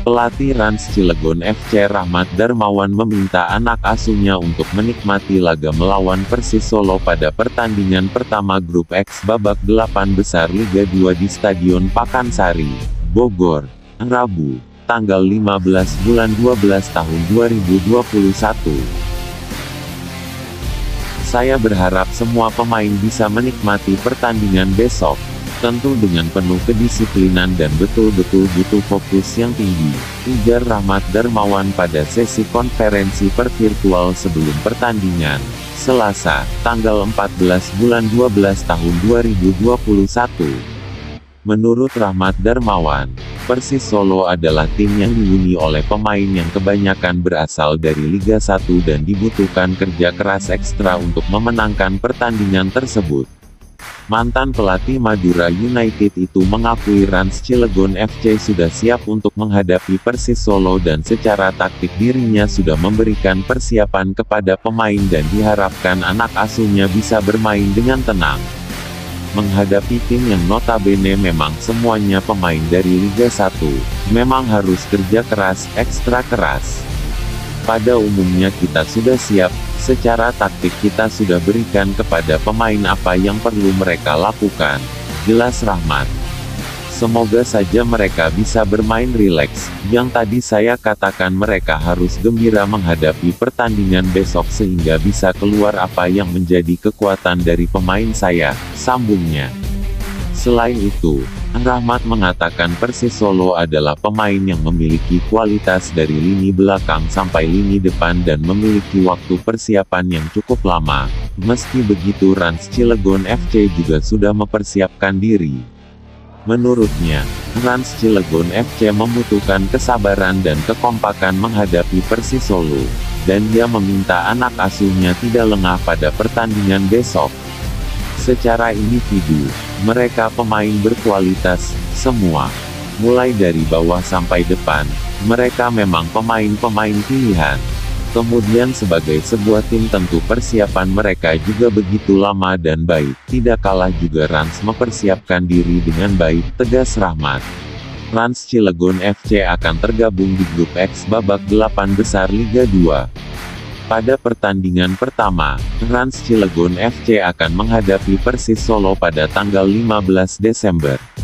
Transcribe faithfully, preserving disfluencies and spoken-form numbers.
Pelatih Rans Cilegon F C Rahmat Darmawan meminta anak asuhnya untuk menikmati laga melawan Persis Solo pada pertandingan pertama Grup X babak delapan besar Liga dua di Stadion Pakansari, Bogor, Rabu, tanggal lima belas bulan dua belas tahun dua ribu dua puluh satu. Saya berharap semua pemain bisa menikmati pertandingan besok, tentu dengan penuh kedisiplinan dan betul-betul butuh fokus yang tinggi, ujar Rahmat Darmawan pada sesi konferensi per virtual sebelum pertandingan, Selasa, tanggal empat belas bulan dua belas tahun dua ribu dua puluh satu. Menurut Rahmat Darmawan, Persis Solo adalah tim yang dihuni oleh pemain yang kebanyakan berasal dari Liga satu dan dibutuhkan kerja keras ekstra untuk memenangkan pertandingan tersebut. Mantan pelatih Madura United itu mengakui Rans Cilegon F C sudah siap untuk menghadapi Persis Solo dan secara taktik dirinya sudah memberikan persiapan kepada pemain dan diharapkan anak asuhnya bisa bermain dengan tenang. Menghadapi tim yang notabene memang semuanya pemain dari Liga satu, memang harus kerja keras, ekstra keras. Pada umumnya kita sudah siap, secara taktik kita sudah berikan kepada pemain apa yang perlu mereka lakukan, jelas Rahmat. Semoga saja mereka bisa bermain rileks, yang tadi saya katakan mereka harus gembira menghadapi pertandingan besok sehingga bisa keluar apa yang menjadi kekuatan dari pemain saya, sambungnya. Selain itu, Rahmat mengatakan Persis Solo adalah pemain yang memiliki kualitas dari lini belakang sampai lini depan dan memiliki waktu persiapan yang cukup lama. Meski begitu Rans Cilegon F C juga sudah mempersiapkan diri. Menurutnya, Rans Cilegon F C membutuhkan kesabaran dan kekompakan menghadapi Persis Solo, dan dia meminta anak asuhnya tidak lengah pada pertandingan besok. Secara individu, mereka pemain berkualitas, semua. Mulai dari bawah sampai depan, mereka memang pemain-pemain pilihan. Kemudian sebagai sebuah tim tentu persiapan mereka juga begitu lama dan baik, tidak kalah juga Rans mempersiapkan diri dengan baik, tegas Rahmat. Rans Cilegon F C akan tergabung di Grup X babak delapan besar Liga dua. Pada pertandingan pertama, Rans Cilegon F C akan menghadapi Persis Solo pada tanggal lima belas Desember.